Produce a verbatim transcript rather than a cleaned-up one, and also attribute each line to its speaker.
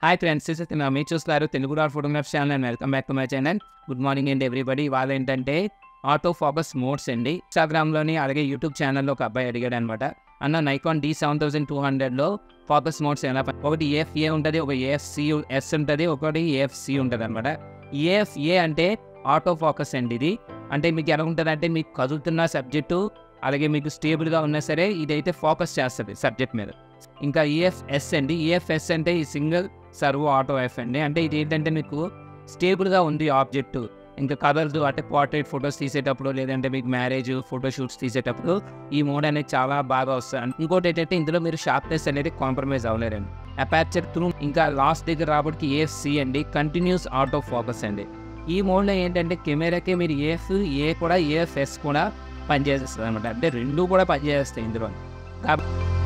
Speaker 1: Hi friends, this is మీరు చూస్తున్నారు Telugu dot photography channel and welcome back to my channel. Good morning అండి everybody. ఇవాళ ఏంటంటే auto focus modes అండి. ఇన్స్టాగ్రామ్లోని అలాగే యూట్యూబ్ ఛానల్లో ఒక అబ్బాయి అడిగాడు అనమాట, అన్న Nikon D seven thousand two హండ్రెడ్లో ఫోకస్ మోడ్స్ ఎలా, ఒకటి ఏఎఫ్ఏ ఉంటుంది, ఒక ఏఎఫ్సి ఎస్ ఉంటుంది, ఒకటి ఏఎఫ్సి ఉంటుంది అనమాట. ఏఎఫ్ఏ అంటే ఆటో ఫోకస్ అండి. ఇది అంటే మీకు ఎలా ఉంటుంది అంటే మీకు కదులుతున్న సబ్జెక్టు అలాగే మీకు స్టేబుల్గా ఉన్నా సరే ఇదైతే ఫోకస్ చేస్తుంది సబ్జెక్ట్ మీద. ఇంకా ఈఎఫ్ఎస్ అండి. ఈఎఫ్ఎస్ అంటే ఈ సింగిల్ సర్వో ఆటో ఎఫ్ అండి. అంటే ఇది ఏంటంటే మీకు స్టేబుల్గా ఉంది ఆబ్జెక్టు, ఇంకా కదలదు. అంటే పోర్ట్రేట్ ఫొటోస్ తీసేటప్పుడు లేదంటే మీకు మ్యారేజ్ ఫోటోషూట్స్ తీసేటప్పుడు ఈ మోడ్ అనేది చాలా బాగా వస్తుంది. ఇంకోటి ఏంటంటే ఇందులో మీరు షార్ప్నెస్ అనేది కాంప్రమైజ్ అవ్వలేరండి. అపార్చర్ త్రూ ఇంకా లాస్ట్ దగ్గర రాబడికి ఏఎఫ్సి అండి, కంటిన్యూస్ ఆటో ఫోకస్ అండి. ఈ మోడ్లో ఏంటంటే కెమెరాకి మీరు ఏఎఫ్ ఏ కూడా ఏఎఫ్ఎస్ కూడా పనిచేస్తుంది అనమాట. అంటే రెండు కూడా పనిచేస్తాయి ఇందులో. కాబట్టి